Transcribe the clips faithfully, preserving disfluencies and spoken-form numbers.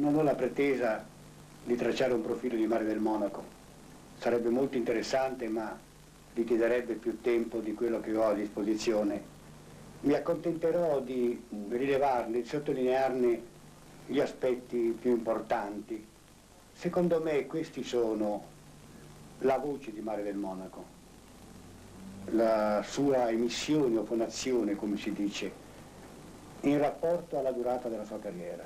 non ho la pretesa di tracciare un profilo di Mare del Monaco. Sarebbe molto interessante, ma richiederebbe più tempo di quello che ho a disposizione. Mi accontenterò di rilevarne, di sottolinearne gli aspetti più importanti. Secondo me questi sono la voce di Mare del Monaco, la sua emissione o fonazione, come si dice, in rapporto alla durata della sua carriera,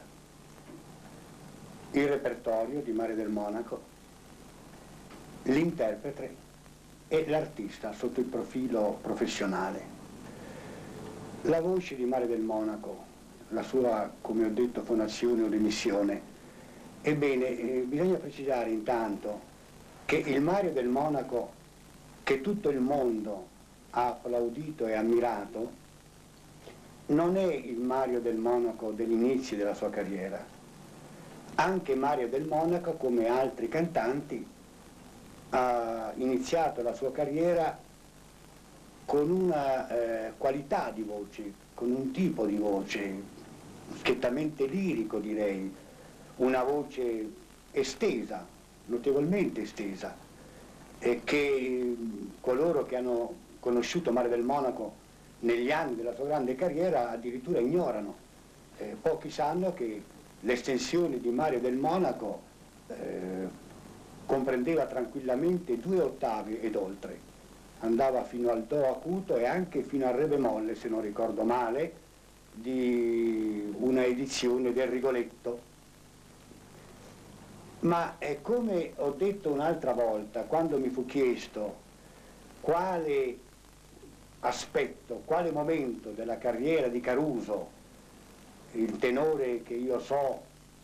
il repertorio di Mare del Monaco, l'interprete e l'artista sotto il profilo professionale. La voce di Mare del Monaco, la sua, come ho detto, fonazione o emissione. Ebbene, eh, bisogna precisare intanto che il Mario del Monaco, che tutto il mondo ha applaudito e ammirato, non è il Mario del Monaco degli inizi della sua carriera. Anche Mario del Monaco, come altri cantanti, ha iniziato la sua carriera con una eh, qualità di voce, con un tipo di voce schiettamente lirico, direi, una voce estesa, notevolmente estesa, e che coloro che hanno conosciuto Mare del Monaco negli anni della sua grande carriera addirittura ignorano. Eh, pochi sanno che l'estensione di Mario del Monaco eh, comprendeva tranquillamente due ottavi ed oltre. Andava fino al do acuto e anche fino al re bemolle, se non ricordo male, di una edizione del Rigoletto. Ma è come ho detto un'altra volta, quando mi fu chiesto quale aspetto, quale momento della carriera di Caruso, il tenore che io so,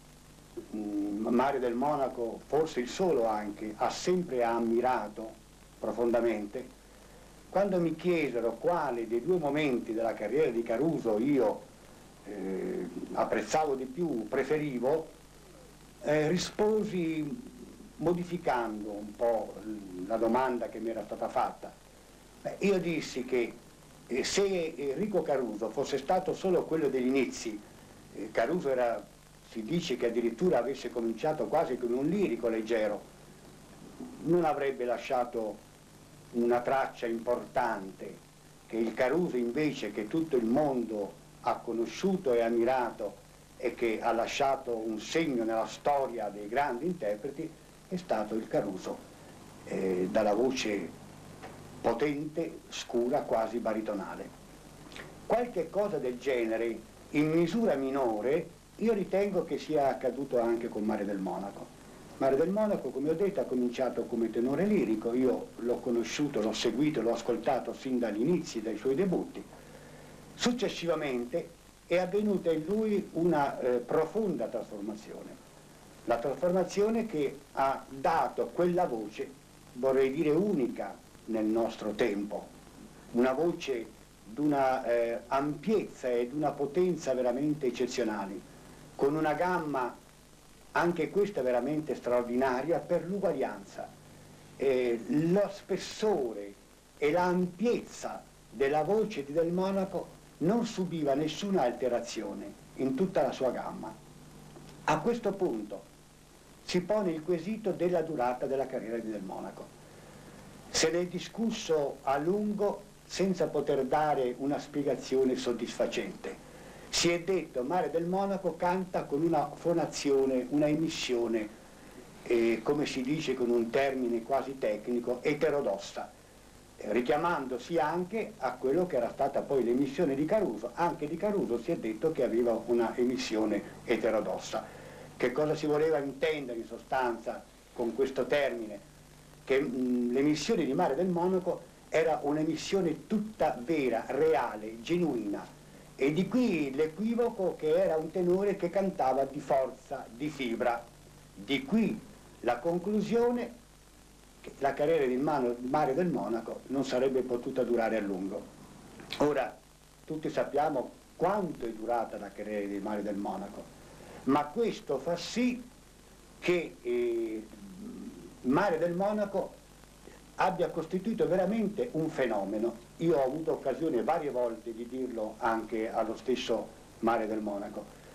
Mario del Monaco, forse il solo anche, ha sempre ammirato profondamente. Quando mi chiesero quale dei due momenti della carriera di Caruso io eh, apprezzavo di più, preferivo, eh, risposi modificando un po' la domanda che mi era stata fatta. Beh, io dissi che eh, se Enrico Caruso fosse stato solo quello degli inizi, eh, Caruso era, si dice che addirittura avesse cominciato quasi come un lirico leggero, non avrebbe lasciato una traccia importante, che il Caruso invece, che tutto il mondo ha conosciuto e ammirato e che ha lasciato un segno nella storia dei grandi interpreti, è stato il Caruso eh, dalla voce potente, scura, quasi baritonale. Qualche cosa del genere, in misura minore, io ritengo che sia accaduto anche con Mare del Monaco. Mare del Monaco, come ho detto, ha cominciato come tenore lirico, io l'ho conosciuto, l'ho seguito, l'ho ascoltato sin dagli inizi, dai suoi debutti. Successivamente è avvenuta in lui una eh, profonda trasformazione, la trasformazione che ha dato quella voce, vorrei dire unica nel nostro tempo, una voce di una eh, ampiezza e di una potenza veramente eccezionali, con una gamma anche questa veramente straordinaria per l'uguaglianza, eh, lo spessore e l'ampiezza della voce di Del Monaco non subiva nessuna alterazione in tutta la sua gamma. A questo punto si pone il quesito della durata della carriera di Del Monaco. Se ne è discusso a lungo senza poter dare una spiegazione soddisfacente. Si è detto Mare del Monaco canta con una fonazione, una emissione, eh, come si dice con un termine quasi tecnico, eterodossa, eh, richiamandosi anche a quello che era stata poi l'emissione di Caruso. Anche di Caruso si è detto che aveva una emissione eterodossa. Che cosa si voleva intendere in sostanza con questo termine? Che l'emissione di Mare del Monaco era un'emissione tutta vera, reale, genuina. E di qui l'equivoco che era un tenore che cantava di forza, di fibra. Di qui la conclusione che la carriera di Mario del Monaco non sarebbe potuta durare a lungo. Ora, tutti sappiamo quanto è durata la carriera di Mario del Monaco, ma questo fa sì che eh, Mario del Monaco abbia costituito veramente un fenomeno. Io ho avuto occasione varie volte di dirlo anche allo stesso Mare del Monaco.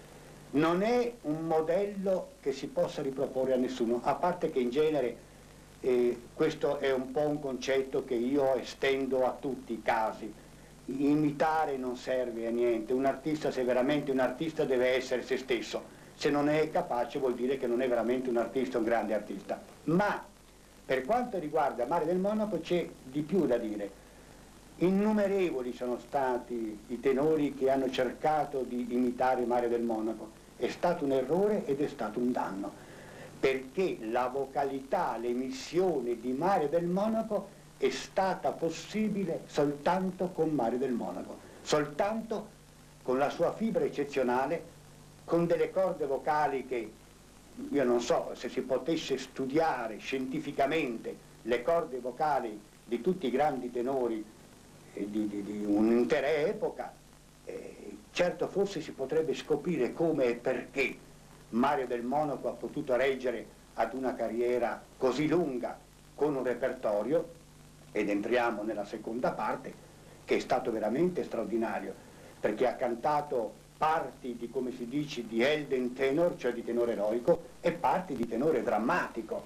non è un modello che si possa riproporre a nessuno, a parte che in genere eh, questo è un po' un concetto che io estendo a tutti i casi. Imitare non serve a niente, un artista, se veramente un artista, deve essere se stesso, se non è capace vuol dire che non è veramente un artista, un grande artista. Ma per quanto riguarda Mare del Monaco c'è di più da dire. Innumerevoli sono stati i tenori che hanno cercato di imitare Mare del Monaco. È stato un errore ed è stato un danno, perché la vocalità, l'emissione di Mare del Monaco è stata possibile soltanto con Mare del Monaco, soltanto con la sua fibra eccezionale, con delle corde vocali che io non so se si potesse studiare scientificamente le corde vocali di tutti i grandi tenori eh, di, di, di un'intera epoca, eh, certo forse si potrebbe scoprire come e perché Mario del Monaco ha potuto reggere ad una carriera così lunga con un repertorio, ed entriamo nella seconda parte, che è stato veramente straordinario, perché ha cantato parti di, come si dice, di Elden tenor, cioè di tenore eroico, e parti di tenore drammatico.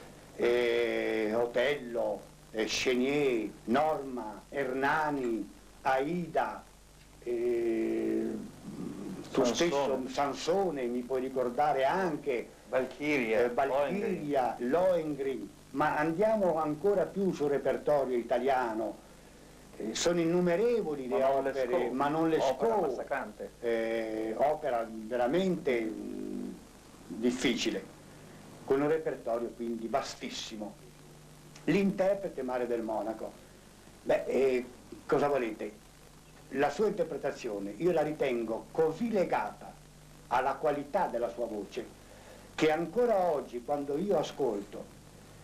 Eh, Otello, eh, Chenier, Norma, Hernani, Aida, eh, tu Sansone. stesso Sansone, mi puoi ricordare anche Valchiria, eh, Valchiria, Lohengrin, ma andiamo ancora più sul repertorio italiano. Eh, sono innumerevoli le Ma opere, Lescaut, ma non le opera scopo, massacrante. eh, opera veramente mh, difficile, con un repertorio quindi vastissimo. L'interprete Mare del Monaco, beh, eh, cosa volete? La sua interpretazione io la ritengo così legata alla qualità della sua voce che ancora oggi, quando io ascolto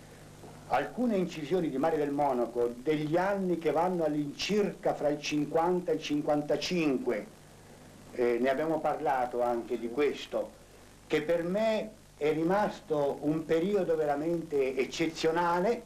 alcune incisioni di Mare del Monaco degli anni che vanno all'incirca fra il cinquanta e il cinquantacinque, eh, ne abbiamo parlato anche di questo, che per me è rimasto un periodo veramente eccezionale,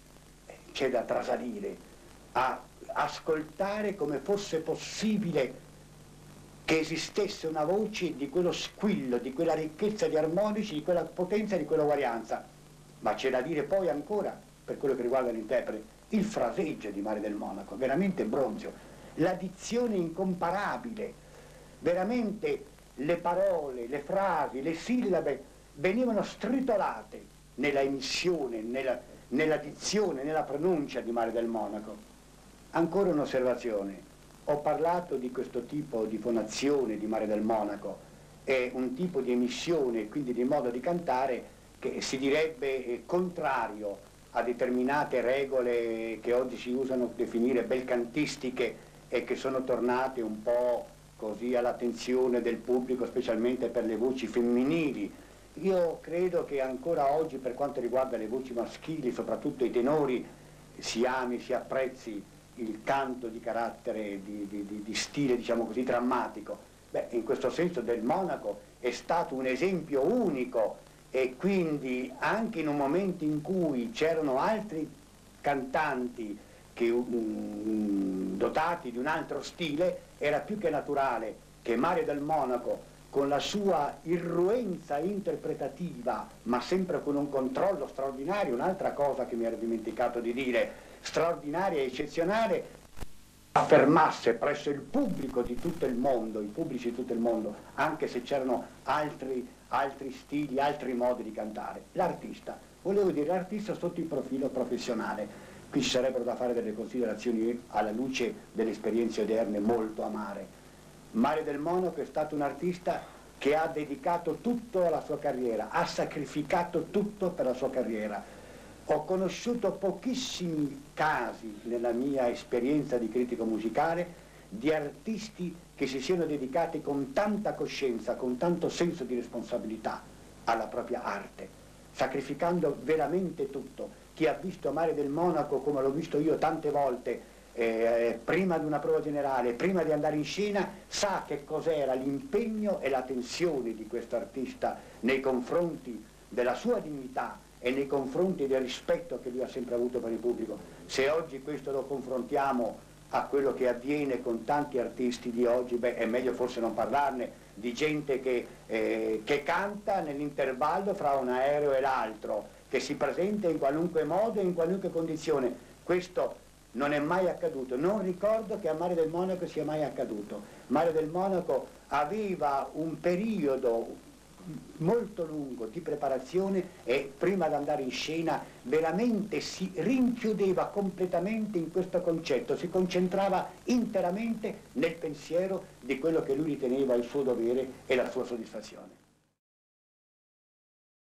c'è da trasalire a ascoltare come fosse possibile che esistesse una voce di quello squillo, di quella ricchezza di armonici, di quella potenza, di quella uguaglianza. Ma c'è da dire poi ancora, per quello che riguarda l'interprete, il fraseggio di Mare del Monaco, veramente bronzio, la dizione incomparabile, veramente le parole, le frasi, le sillabe venivano stritolate nella emissione, nella, nella dizione, nella pronuncia di Mare del Monaco. Ancora un'osservazione, ho parlato di questo tipo di fonazione di Mare del Monaco, è un tipo di emissione, quindi di modo di cantare, che si direbbe contrario a determinate regole che oggi si usano definire belcantistiche e che sono tornate un po' così all'attenzione del pubblico, specialmente per le voci femminili. Io credo che ancora oggi, per quanto riguarda le voci maschili, soprattutto i tenori, si ami, si apprezzi il canto di carattere, di, di, di, di stile, diciamo così, drammatico. Beh, in questo senso Del Monaco è stato un esempio unico, e quindi anche in un momento in cui c'erano altri cantanti che, um, dotati di un altro stile, era più che naturale che Mario del Monaco, con la sua irruenza interpretativa, ma sempre con un controllo straordinario, un'altra cosa che mi ero dimenticato di dire, straordinaria e eccezionale, affermasse presso il pubblico di tutto il mondo, i pubblici di tutto il mondo, anche se c'erano altri, altri stili, altri modi di cantare. L'artista, volevo dire l'artista sotto il profilo professionale, qui ci sarebbero da fare delle considerazioni alla luce delle esperienze oderne molto amare. Mario del Monaco è stato un artista che ha dedicato tutto alla sua carriera, ha sacrificato tutto per la sua carriera. Ho conosciuto pochissimi casi nella mia esperienza di critico musicale di artisti che si siano dedicati con tanta coscienza, con tanto senso di responsabilità alla propria arte, sacrificando veramente tutto. Chi ha visto Mario del Monaco, come l'ho visto io tante volte, eh, prima di una prova generale, prima di andare in scena, sa che cos'era l'impegno e la tensione di questo artista nei confronti della sua dignità e nei confronti del rispetto che lui ha sempre avuto per il pubblico. Se oggi questo lo confrontiamo a quello che avviene con tanti artisti di oggi, beh, è meglio forse non parlarne, di gente che, eh, che canta nell'intervallo fra un aereo e l'altro, che si presenta in qualunque modo e in qualunque condizione. Questo non è mai accaduto, non ricordo che a Mare del Monaco sia mai accaduto. Mare del Monaco aveva un periodo molto lungo di preparazione e prima di andare in scena veramente si rinchiudeva completamente in questo concetto, si concentrava interamente nel pensiero di quello che lui riteneva il suo dovere e la sua soddisfazione.